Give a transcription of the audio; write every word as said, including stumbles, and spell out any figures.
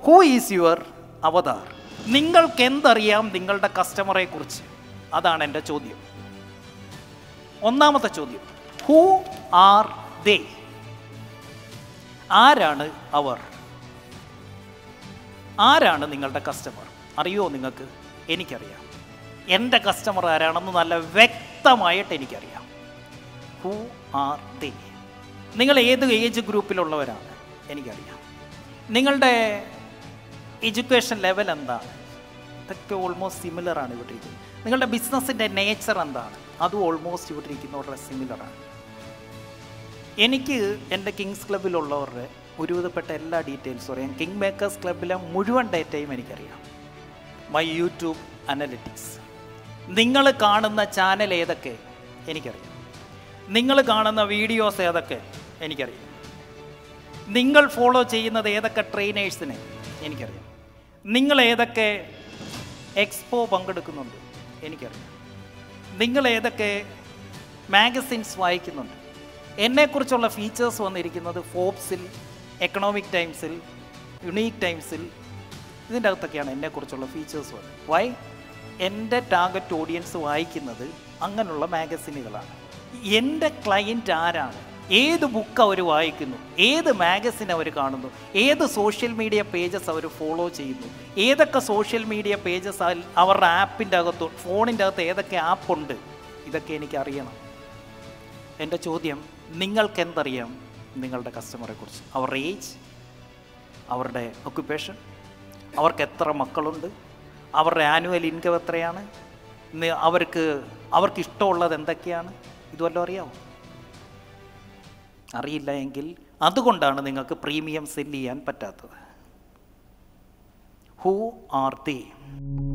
Who is your അവതാർ? നിങ്ങൾക്ക് എന്തറിയാം നിങ്ങളുടെ കസ്റ്റമറെ കുറിച്ച്? അതാണ് എൻ്റെ ചോദ്യം. ഒന്നാമത്തെ ചോദ്യം, ഹൂ ആർ ദേ? ആരാണ് അവർ? ആരാണ് നിങ്ങളുടെ കസ്റ്റമർ? അറിയോ നിങ്ങൾക്ക്? എനിക്കറിയാം. എൻ്റെ കസ്റ്റമർ ആരാണെന്ന് നല്ല വ്യക്തമായിട്ട് എനിക്കറിയാം. Who are they? നിങ്ങൾ ഏത് ഏജ് ഗ്രൂപ്പിലുള്ളവരാണ്? എനിക്കറിയാം. നിങ്ങളുടെ എഡ്യൂക്കേഷൻ ലെവൽ എന്താണ്? ഇതൊക്കെ ഓൾമോസ്റ്റ് സിമിലറാണ് ഇവിടെ ഇരിക്കുന്നത്. നിങ്ങളുടെ ബിസിനസ്സിൻ്റെ നേച്ചർ എന്താണ്? അതും ഓൾമോസ്റ്റ് ഇവിടെ ഇരിക്കുന്നവരുടെ സിമിലറാണ്. എനിക്ക് എൻ്റെ കിങ്സ് ക്ലബിലുള്ളവരുടെ ഒരുവിധപ്പെട്ട എല്ലാ ഡീറ്റെയിൽസും അറിയാം. കിങ് മേക്കേഴ്സ് ക്ലബിലെ മുഴുവൻ ഡേറ്റയും എനിക്കറിയാം. മൈ യൂട്യൂബ് അനലിറ്റിക്സ്, നിങ്ങൾ കാണുന്ന ചാനൽ ഏതൊക്കെ എനിക്കറിയാം. നിങ്ങൾ കാണുന്ന വീഡിയോസ് ഏതൊക്കെ എനിക്കറിയാം. നിങ്ങൾ ഫോളോ ചെയ്യുന്നത് ഏതൊക്കെ ട്രെയിനേഴ്സിനെ എനിക്കറിയാം. നിങ്ങൾ ഏതൊക്കെ എക്സ്പോ പങ്കെടുക്കുന്നുണ്ട് എനിക്കറിയാം. നിങ്ങൾ ഏതൊക്കെ മാഗസിൻസ് വായിക്കുന്നുണ്ട്. എന്നെക്കുറിച്ചുള്ള ഫീച്ചേഴ്സ് വന്നിരിക്കുന്നത് ഫോബ്സിൽ, എക്കണോമിക് ടൈംസിൽ, യുണീക്ക് ടൈംസിൽ, ഇതിൻ്റെ അകത്തൊക്കെയാണ് എന്നെക്കുറിച്ചുള്ള ഫീച്ചേഴ്സ് വന്നത്. വൈ? എൻ്റെ ടാർഗറ്റ് ഓഡിയൻസ് വായിക്കുന്നത് അങ്ങനെയുള്ള മാഗസിനുകളാണ്. എൻ്റെ ക്ലയൻറ്റ് ആരാണ്? ഏത് ബുക്ക് അവർ വായിക്കുന്നു, ഏത് മാഗസിൻ അവർ കാണുന്നു, ഏത് സോഷ്യൽ മീഡിയ പേജസ് അവർ ഫോളോ ചെയ്യുന്നു, ഏതൊക്കെ സോഷ്യൽ മീഡിയ പേജസ് അവരുടെ ആപ്പിൻ്റെ അകത്ത്, ഫോണിൻ്റെ അകത്ത് ഏതൊക്കെ ആപ്പുണ്ട്, ഇതൊക്കെ എനിക്ക് അറിയണം. എൻ്റെ ചോദ്യം, നിങ്ങൾക്ക് എന്തറിയാം നിങ്ങളുടെ കസ്റ്റമറെ കുറിച്ച്? അവരുടെ ഏജ്, അവരുടെ ഒക്യുപ്പേഷൻ, അവർക്ക് എത്ര മക്കളുണ്ട്, അവരുടെ ആനുവൽ ഇൻകം എത്രയാണ്, അവർക്ക് അവർക്ക് ഇഷ്ടമുള്ളത് എന്തൊക്കെയാണ്, ഇതുവല്ലോ അറിയാമോ? അറിയില്ല എങ്കിൽ അതുകൊണ്ടാണ് നിങ്ങൾക്ക് പ്രീമിയം സെല് ചെയ്യാൻ പറ്റാത്തത്. Who are they?